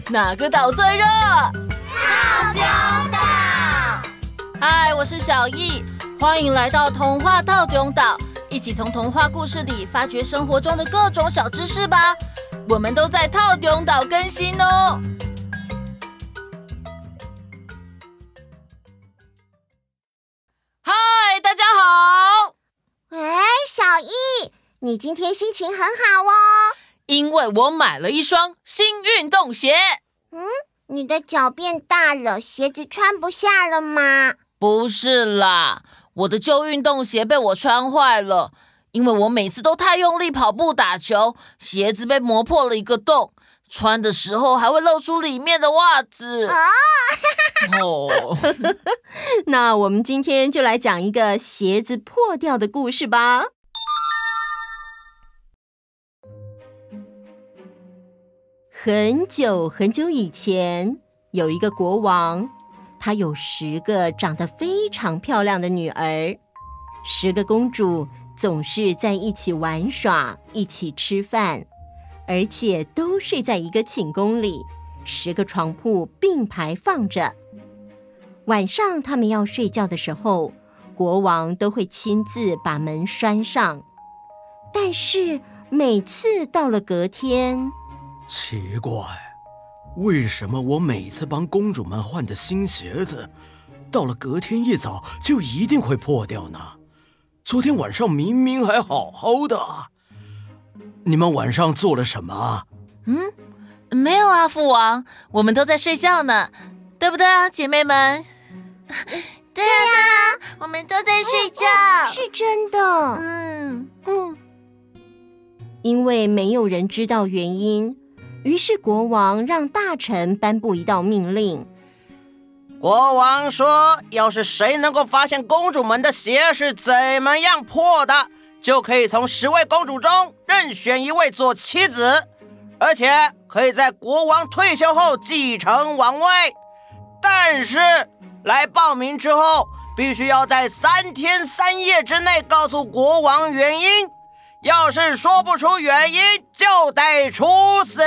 哪个岛最热？ 套丢岛。 嗨，我是小易，欢迎来到童话套丢岛，一起从童话故事里发掘生活中的各种小知识吧。我们都在套丢岛更新哦。嗨，大家好。 小易，你今天心情很好哦。 因为我买了一双新运动鞋。 你的脚变大了，鞋子穿不下了吗？ 不是啦，我的旧运动鞋被我穿坏了，因为我每次都太用力跑步打球，鞋子被磨破了一个洞，穿的时候还会露出里面的袜子。 那我们今天就来讲一个鞋子破掉的故事吧。很久很久以前，有一个国王，他有10个长得非常漂亮的女儿，10个公主总是在一起玩耍，一起吃饭，而且都睡在一个寝宫里，10个床铺并排放着。晚上他们要睡觉的时候，国王都会亲自把门拴上。但是每次到了隔天， 奇怪，为什么我每次帮公主们换的新鞋子，到了隔天一早就一定会破掉呢？昨天晚上明明还好好的。你们晚上做了什么？ 没有啊，父王，我们都在睡觉呢，对不对啊，姐妹们？ 对啊，我们都在睡觉。是真的。 因为没有人知道原因，于是国王让大臣颁布一道命令。 国王说，要是谁能够发现公主们的鞋是怎么样破的，就可以从10位公主中任选1位做妻子，而且可以在国王退休后继承王位。但是来报名之后，必须要在3天3夜之内告诉国王原因，要是说不出原因，就得处死。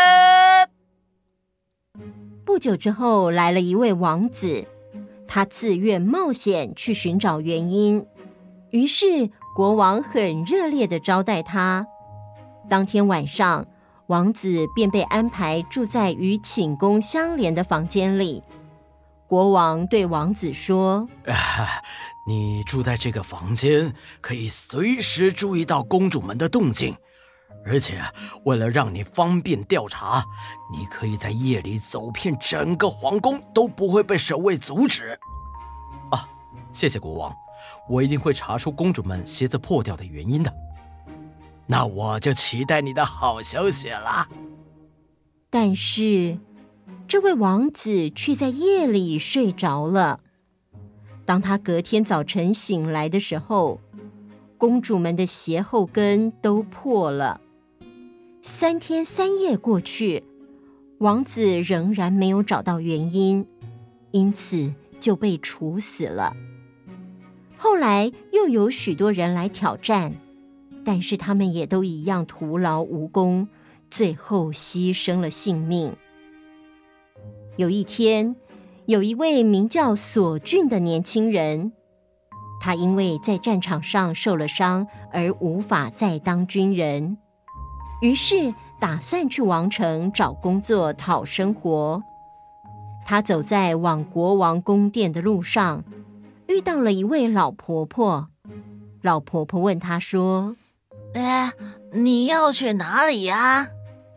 不久之后，来了一位王子，他自愿冒险去寻找原因。于是国王很热烈地招待他。当天晚上，王子便被安排住在与寝宫相连的房间里。国王对王子说， 你住在这个房间，可以随时注意到公主们的动静，而且为了让你方便调查，你可以在夜里走遍整个皇宫都不会被守卫阻止。谢谢国王，我一定会查出公主们鞋子破掉的原因的。那我就期待你的好消息了。 但是这位王子却在夜里睡着了。当他隔天早晨醒来的时候，公主们的鞋后跟都破了。3天3夜过去，王子仍然没有找到原因，因此就被处死了。后来又有许多人来挑战，但是他们也都一样徒劳无功，最后牺牲了性命。有一天，有一位名叫索俊的年轻人，他因为在战场上受了伤而无法再当军人，于是打算去王城找工作讨生活。他走在往国王宫殿的路上，遇到了一位老婆婆。老婆婆问他说， 你要去哪里呀？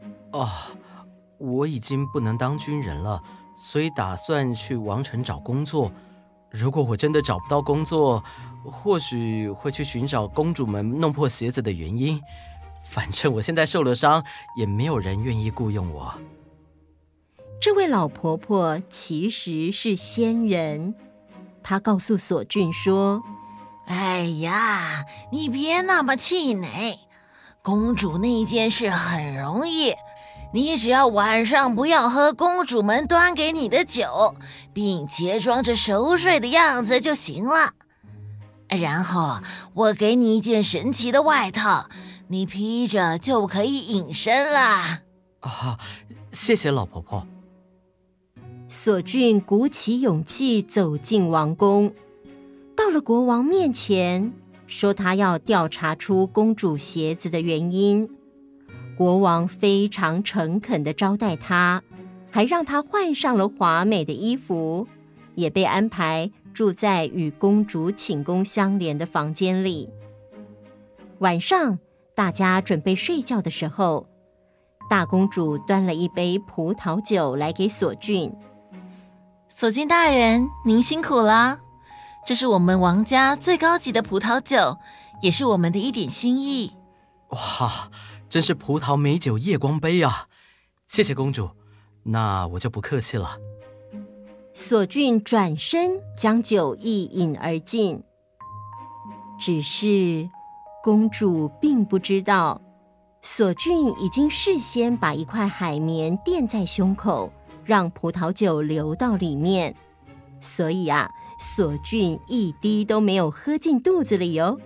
我已经不能当军人了，所以打算去王城找工作。如果我真的找不到工作，或许会去寻找公主们弄破鞋子的原因。反正我现在受了伤，也没有人愿意雇佣我。 这位老婆婆其实是仙人，她告诉索俊说， 哎呀，你别那么气馁，公主那件事很容易，你只要晚上不要喝公主们端给你的酒，并且装着熟睡的样子就行了。然后我给你一件神奇的外套，你披着就可以隐身啦。 谢谢老婆婆。 索俊鼓起勇气走进王宫，到了国王面前，说他要调查出公主鞋子的原因。国王非常诚恳地招待他，还让他换上了华美的衣服，也被安排住在与公主寝宫相连的房间里。晚上，大家准备睡觉的时候，大公主端了一杯葡萄酒来给索俊。 索俊大人，您辛苦了，这是我们王家最高级的葡萄酒，也是我们的一点心意。 哇，真是葡萄美酒夜光杯啊！谢谢公主，那我就不客气了。 索俊转身将酒一饮而尽，只是公主并不知道，索俊已经事先把一块海绵垫在胸口，让葡萄酒流到里面，所以索俊一滴都没有喝进肚子里哦。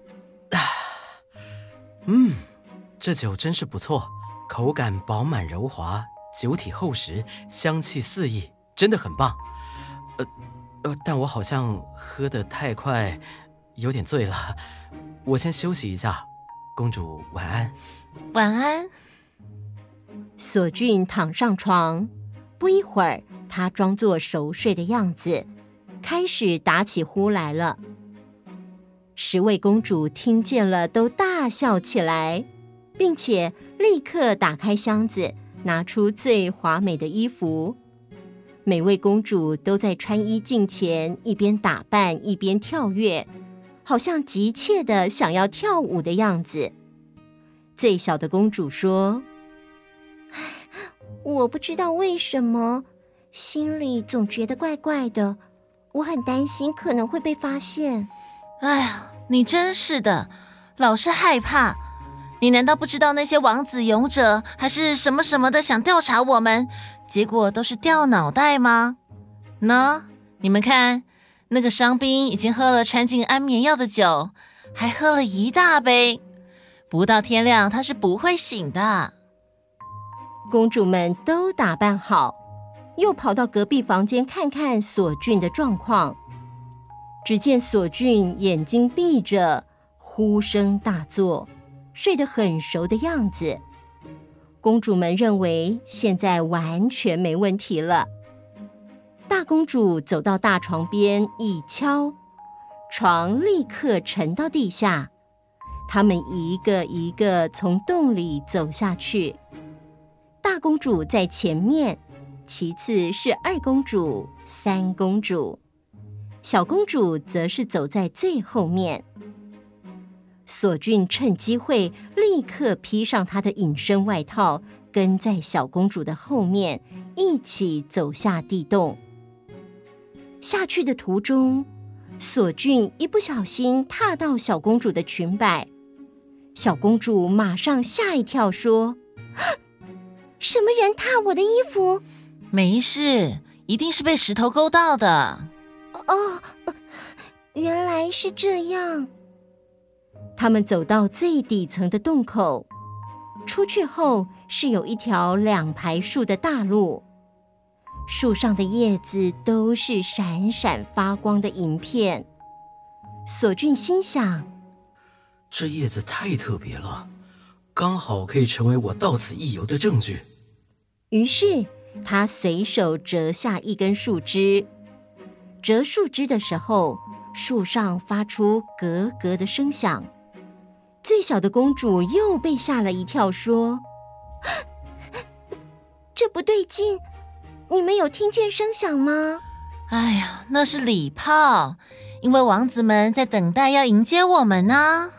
这酒真是不错，口感饱满柔滑，酒体厚实，香气四溢，真的很棒。但我好像喝得太快，有点醉了，我先休息一下。公主晚安。 晚安。 索俊躺上床，不一会儿，他装作熟睡的样子，开始打起呼来了。10位公主听见了，都大笑起来，并且立刻打开箱子，拿出最华美的衣服。每位公主都在穿衣镜前一边打扮一边跳跃，好像急切地想要跳舞的样子。最小的公主说： 我不知道为什么，心里总觉得怪怪的，我很担心可能会被发现。 哎呀，你真是的，老是害怕。你难道不知道那些王子勇者还是什么什么的想调查我们，结果都是掉脑袋吗？喏，你们看，那个伤兵已经喝了掺进安眠药的酒，还喝了一大杯，不到天亮他是不会醒的。 公主们都打扮好，又跑到隔壁房间看看索俊的状况。只见索俊眼睛闭着，呼声大作，睡得很熟的样子。公主们认为现在完全没问题了。大公主走到大床边一敲，床立刻沉到地下。她们一个一个从洞里走下去。大公主在前面，其次是2公主、3公主，小公主则是走在最后面。索俊趁机会立刻披上她的隐身外套，跟在小公主的后面，一起走下地洞。下去的途中，索俊一不小心踏到小公主的裙摆，小公主马上吓一跳，说： 什么人踏我的衣服？ 没事，一定是被石头勾到的。 原来是这样。 他们走到最底层的洞口，出去后是有一条2排树的大路，树上的叶子都是闪闪发光的银片。索俊心想， 这叶子太特别了，刚好可以成为我到此一游的证据。 于是他随手折下一根树枝，折树枝的时候，树上发出咯咯的声响。最小的公主又被吓了一跳，说： 这不对劲，你们有听见声响吗？ 哎呀，那是礼炮，因为王子们在等待要迎接我们呢。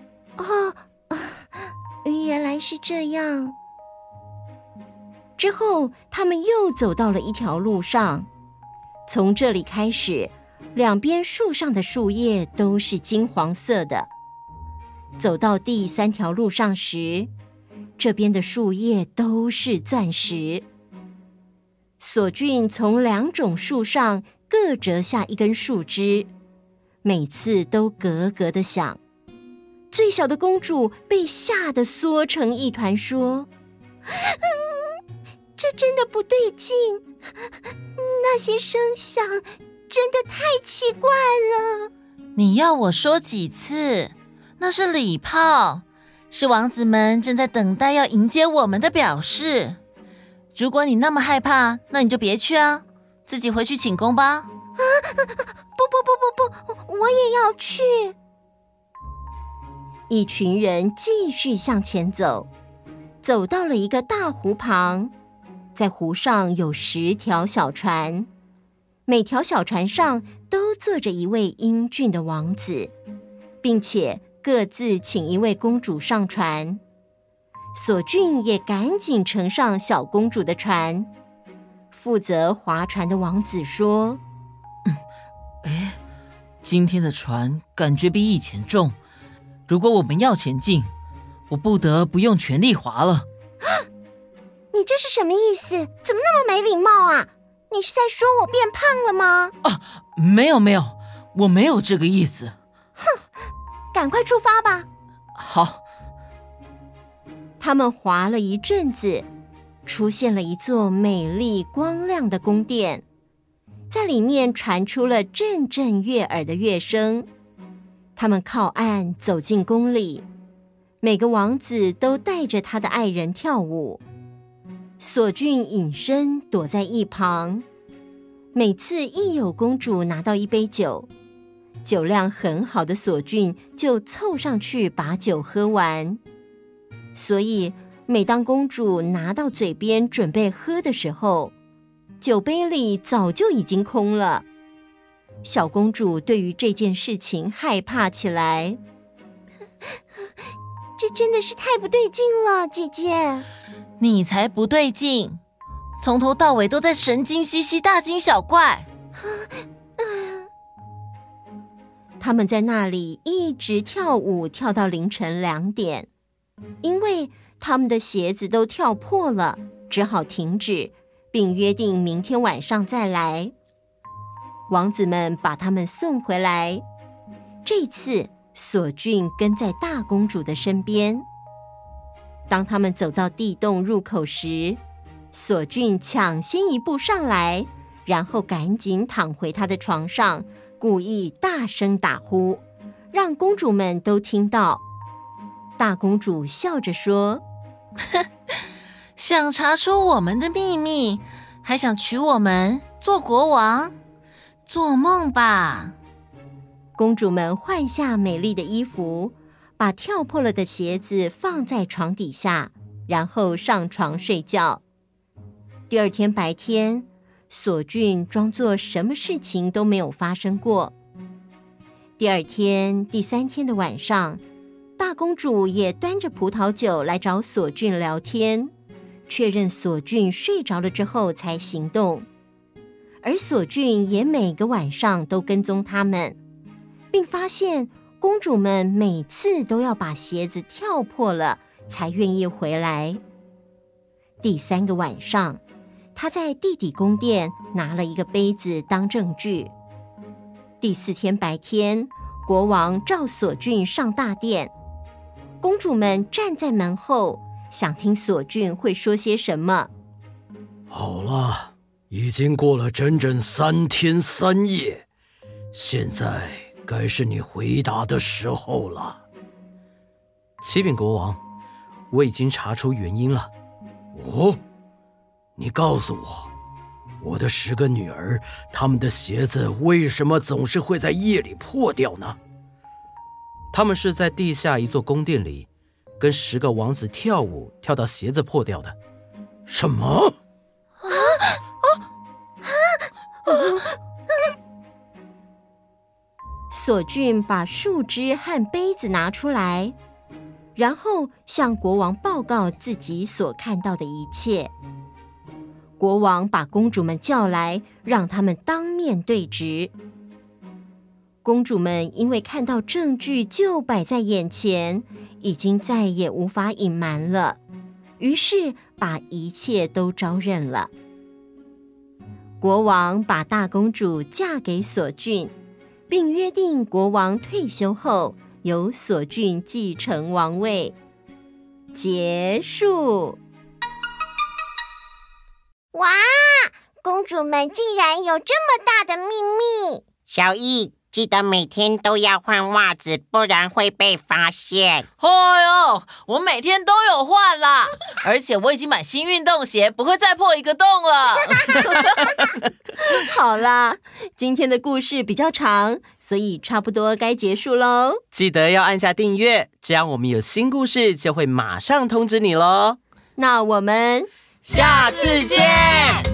原来是这样。 之后他们又走到了一条路上，从这里开始，两边树上的树叶都是金黄色的。走到第3条路上时，这边的树叶都是钻石。索俊从2种树上各折下一根树枝，每次都咯咯的响。最小的公主被吓得缩成一团，说： 这真的不对劲，那些声响真的太奇怪了。 你要我说几次？那是礼炮，是王子们正在等待要迎接我们的表示。如果你那么害怕，那你就别去啊，自己回去请功吧。 不，我也要去。 一群人继续向前走，走到了一个大湖旁，在湖上有10条小船，每条小船上都坐着一位英俊的王子，并且各自请一位公主上船。索俊也赶紧乘上小公主的船。负责划船的王子说： 今天的船感觉比以前重，如果我们要前进，我不得不用全力划了。 你这是什么意思？怎么那么没礼貌啊？你是在说我变胖了吗？ 没有，我没有这个意思。 哼，赶快出发吧。 好。 他们划了一阵子，出现了一座美丽光亮的宫殿，在里面传出了阵阵悦耳的乐声。他们靠岸走进宫里，每个王子都带着他的爱人跳舞。索俊隐身躲在一旁，每次一有公主拿到一杯酒，酒量很好的索俊就凑上去把酒喝完。所以每当公主拿到嘴边准备喝的时候，酒杯里早就已经空了。小公主对于这件事情害怕起来。 这真的是太不对劲了，姐姐。 你才不对劲，从头到尾都在神经兮兮、大惊小怪。 他们在那里一直跳舞，跳到凌晨2点。因为他们的鞋子都跳破了，只好停止，并约定明天晚上再来。王子们把他们送回来，这次索俊跟在大公主的身边。当他们走到地洞入口时，索俊抢先一步上来，然后赶紧躺回他的床上，故意大声打呼，让公主们都听到。大公主笑着说： 想查出我们的秘密，还想娶我们做国王？做梦吧！ 公主们换下美丽的衣服，把跳破了的鞋子放在床底下，然后上床睡觉。第二天白天，索俊装作什么事情都没有发生过。第二天、第3天的晚上，大公主也端着葡萄酒来找索俊聊天，确认索俊睡着了之后才行动。而索俊也每个晚上都跟踪他们，并发现公主们每次都要把鞋子跳破了才愿意回来。第3个晚上，他在地底宫殿拿了一个杯子当证据。第4天白天，国王召索俊上大殿，公主们站在门后，想听索俊会说些什么。 好了，已经过了整整3天3夜，现在该是你回答的时候了。 启禀国王，我已经查出原因了。 哦，你告诉我，我的10个女儿，她们的鞋子为什么总是会在夜里破掉呢？ 他们是在地下一座宫殿里，跟10个王子跳舞，跳到鞋子破掉的。 什么？ 索俊把树枝和杯子拿出来，然后向国王报告自己所看到的一切。国王把公主们叫来，让他们当面对质。公主们因为看到证据就摆在眼前，已经再也无法隐瞒了，于是把一切都招认了。国王把大公主嫁给索俊，并约定国王退休后由索俊继承王位。结束。 哇，公主们竟然有这么大的秘密！ 小易，记得每天都要换袜子，不然会被发现。 哎呦，我每天都有换啦，而且我已经买新运动鞋，不会再破一个洞了。 好啦，今天的故事比较长，所以差不多该结束喽。 记得要按下订阅，这样我们有新故事就会马上通知你咯。 那我们下次见。